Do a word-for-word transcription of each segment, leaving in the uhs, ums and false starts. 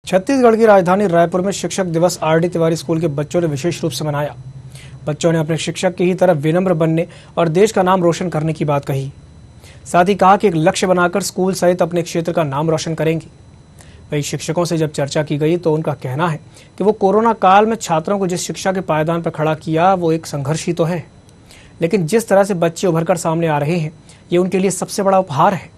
छत्तीसगढ़ की राजधानी रायपुर में शिक्षक दिवस आर डी तिवारी स्कूल के बच्चों ने विशेष रूप से मनाया। बच्चों ने अपने शिक्षक की ही तरह विनम्र बनने और देश का नाम रोशन करने की बात कही। साथ ही कहा कि एक लक्ष्य बनाकर स्कूल सहित अपने क्षेत्र का नाम रोशन करेंगे। वहीं शिक्षकों से जब चर्चा की गई तो उनका कहना है कि वो कोरोना काल में छात्रों को जिस शिक्षा के पायदान पर खड़ा किया वो एक संघर्ष ही तो है, लेकिन जिस तरह से बच्चे उभरकर सामने आ रहे हैं ये उनके लिए सबसे बड़ा उपहार है।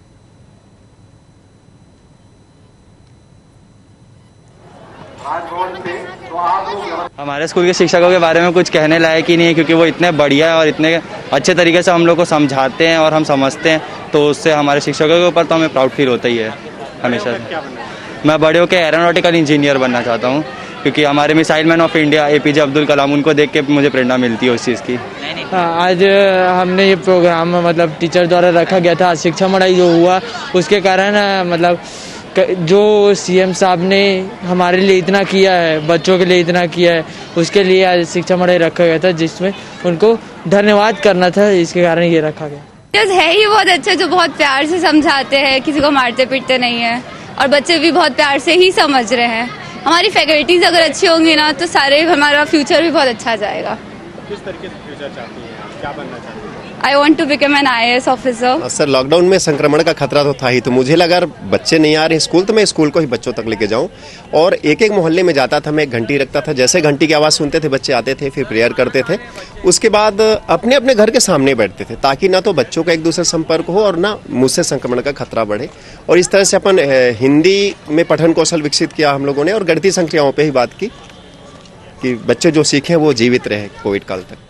हमारे स्कूल के शिक्षकों के बारे में कुछ कहने लायक ही नहीं है, क्योंकि वो इतने बढ़िया है और इतने अच्छे तरीके से हम लोग को समझाते हैं और हम समझते हैं, तो उससे हमारे शिक्षकों के ऊपर तो हमें प्राउड फील होता ही है हमेशा। मैं बड़े होकर एरोनॉटिकल इंजीनियर बनना चाहता हूँ, क्योंकि हमारे missile man of India A P J Abdul Kalam, उनको देख के मुझे प्रेरणा मिलती है उस चीज़ की। आज हमने ये प्रोग्राम मतलब टीचर द्वारा रखा गया था। शिक्षा मड़ाई जो हुआ उसके कारण मतलब जो सीएम साहब ने हमारे लिए इतना किया है, बच्चों के लिए इतना किया है, उसके लिए आज शिक्षा मड़ाई रखा गया था, जिसमें उनको धन्यवाद करना था। इसके कारण ये रखा गया। है ही बहुत अच्छे, जो बहुत प्यार से समझाते हैं, किसी को मारते पीटते नहीं है और बच्चे भी बहुत प्यार से ही समझ रहे हैं। हमारी फैकल्टीज अगर अच्छी होंगी ना तो सारे हमारा फ्यूचर भी बहुत अच्छा जाएगा। किस तरीके से फ्यूचर चाहती हैं आप, क्या बनना चाहती हैं? I want to become an I A S officer. Sir, lockdown में संक्रमण का खतरा तो था ही, तो मुझे लगा बच्चे नहीं आ रहे स्कूल तो मैं स्कूल को ही बच्चों तक लेके जाऊं। और एक एक मोहल्ले में जाता था, मैं एक घंटी रखता था। जैसे घंटी की आवाज़ सुनते थे बच्चे आते थे, फिर प्रेयर करते थे। उसके बाद अपने अपने घर के सामने बैठते थे, ताकि ना तो बच्चों का एक दूसरे संपर्क हो और ना मुझसे संक्रमण का खतरा बढ़े। और इस तरह से अपन हिंदी में पठन कौशल विकसित किया हम लोगों ने, और गणितीय संक्रियाओं पर ही बात की कि बच्चे जो सीखें वो जीवित रहे कोविड काल तक।